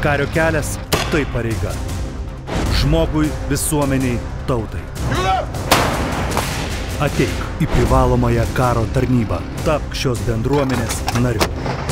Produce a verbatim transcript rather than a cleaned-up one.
Kario kelias – tai pareiga. Žmogui, visuomeniai, tautai. Ateik į privalomąją karo tarnybą. Tapk šios bendruomenės nariu.